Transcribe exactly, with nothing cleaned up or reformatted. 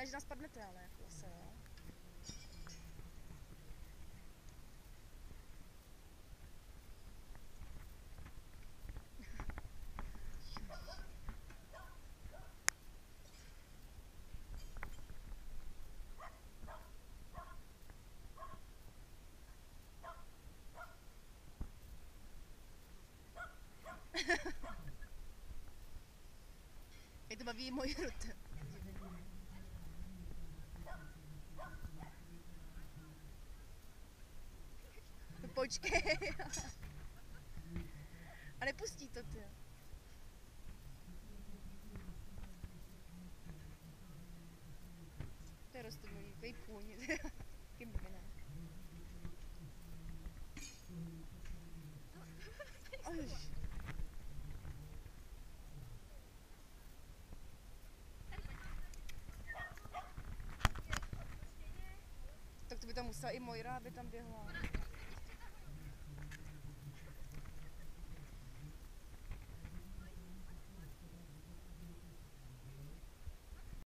ne, že nás padnete, ale jako zase, jo. Jak to baví můj rut. No počkej. A nepustí to, ty. To je rostomilý, takový půň. Taký blbina. Tak to by tam musela i Mojra, aby tam běhla.